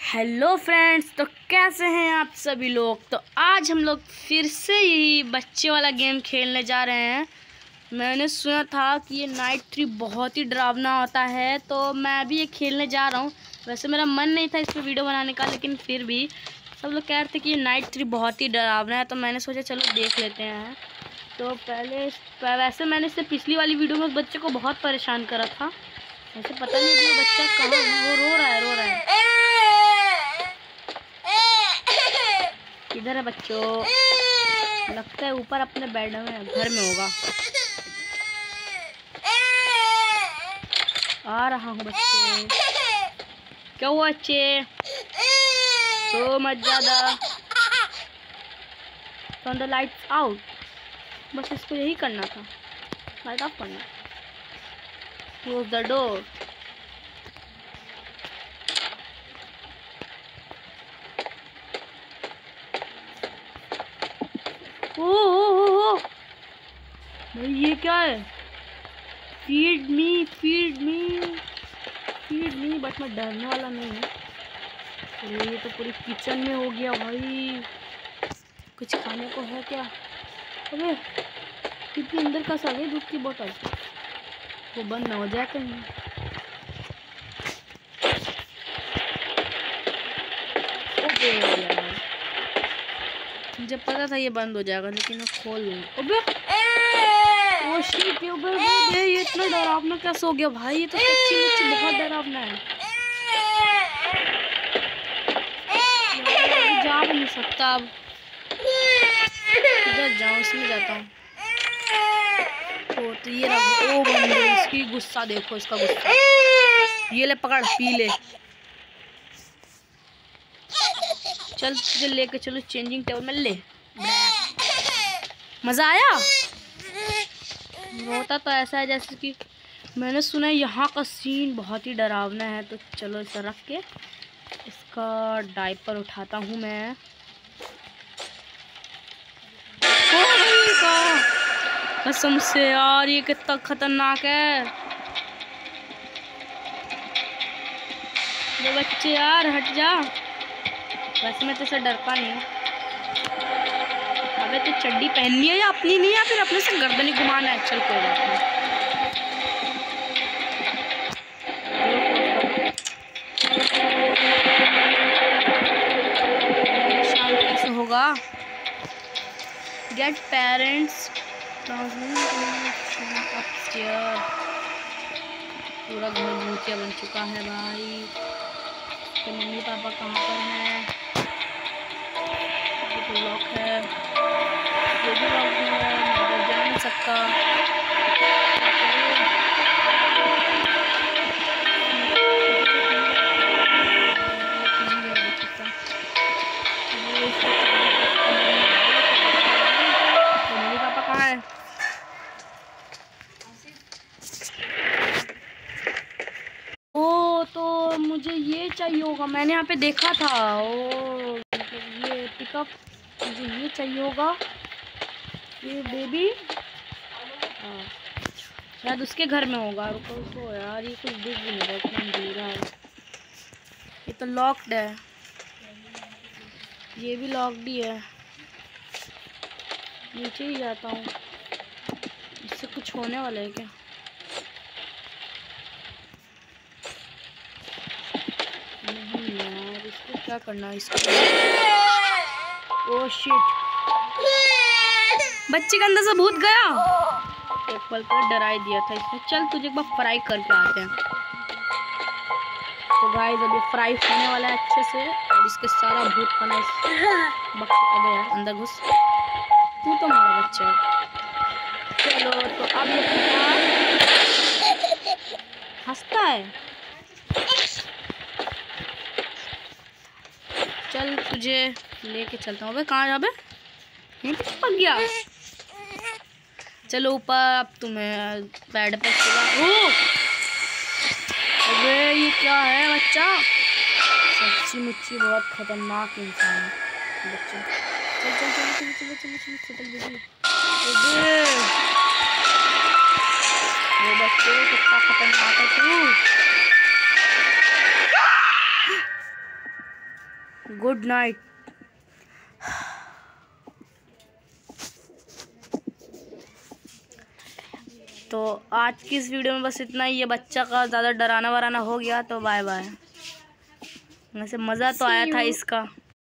Hello friends, तो कैसे हैं आप सभी लोग। तो आज हम लोग फिर से यही बच्चे वाला गेम खेलने जा रहे हैं। मैंने सुना था कि ये नाइट ट्री बहुत ही डरावना होता है, तो मैं भी ये खेलने जा रहा हूँ। वैसे मेरा मन नहीं था इस पर वीडियो बनाने का, लेकिन फिर भी सब लोग कह रहे थे कि ये नाइट ट्री बहुत ही डरावना है, तो मैंने सोचा चलो देख लेते हैं। तो वैसे मैंने इससे पिछली वाली वीडियो में उस बच्चे को बहुत परेशान करा था। वैसे पता नहीं कि वो बच्चा कहाँ है। वो रो रहा है। किधर है बच्चों? लगता है ऊपर अपने बेड में घर में होगा। आ रहा हूँ बच्चे। क्या हुआ बच्चे? सो मत ज्यादा। Turn the lights out. बस इसको यही करना था, लाइट ऑफ करना। Close the door. ओ भाई ये क्या है? Feed me feed me feed me. But मैं डरने वाला नहीं हूँ। अरे ये तो पूरी किचन में हो गया भाई। कुछ खाने को है क्या? अबे कितनी अंदर का सा है दूध की बोतल। वो बंद ना हो जाए कहीं। ओबे यार, मुझे पता था ये बंद हो जाएगा, लेकिन मैं खोल लूँगा। अबे ओ शिट, ये इतना डरावना कैसे हो गया भाई? ये तो सच्ची मुच्ची बहुत डरावना है। जा भी नहीं सकता अब। इधर जाऊँ, इसमें जाता हूँ। तो ये रहा। ओ बंदे, इसकी गुस्सा देखो, इसका गुस्सा। ये ले पकड़, पी ले। चल तुझे लेके चलो चेंजिंग टेबल में। ले मजा आया? होता तो ऐसा है जैसे कि मैंने सुना है यहाँ का सीन बहुत ही डरावना है। तो चलो इसे रख के इसका डायपर उठाता हूँ मैं। कसम से यार, ये कितना खतरनाक है। ये बच्चे यार हट जा। वैसे मैं तो इसे डरता नहीं हूँ। अबे तो चड्डी पहननी है या अपनी नहीं, या फिर अपने से गर्दन ही घुमाना है? चल कोई बात नहीं। शांत कैसे होगा? Get parents upstair. पूरा घर भूतिया बन चुका है भाई। तो मम्मी पापा कहाँ पर हैं? ये तो लॉक है, ये भी लॉक है। मैं जा नहीं सकता। मम्मी पापा कहाँ है? ओ तो मुझे ये चाहिए होगा, मैंने यहाँ पे देखा था। ओ ये पिकअप, मुझे ये चाहिए होगा। ये बेबी शायद उसके घर में होगा। रुको यार, ये कुछ दिख भी नहीं रहा, इतना अंधेरा है। ये तो लॉक्ड है। ये भी लॉक्ड ही है। नीचे ही जाता हूँ। इससे कुछ होने वाला है क्या? नहीं यार, इसको क्या करना है? इसको ओह शिट, बच्चे के अंदर से भूत गया। एक पल पर डरा ही दिया था इसने। चल तुझे एक बार फ्राई करके आते हैं। तो गाइस अभी फ्राई होने वाला है अच्छे से, और इसके सारा भूत पना इस बक्से। अबे यार अंदर घुस, तू तो हमारा बच्चा है। चलो तो अब ये हंसता है। चल तुझे लेके चलता हूँ। अबे कहाँ जा बे? यहीं पे चिपक गया। चलो ऊपर, अब तुम्हें बेड पे सुला। अबे ये क्या है बच्चा? सच्ची मुच्ची बहुत खतरनाक इंसान है बच्चा। चल चल चल चल चल चल चल चल बेबी। वो बच्चे कितना खतरनाक है तू। Good night. तो आज की इस वीडियो में बस इतना ही। ये बच्चा का ज़्यादा डराना वराना हो गया तो बाय बाय। वैसे मज़ा तो आया था इसका।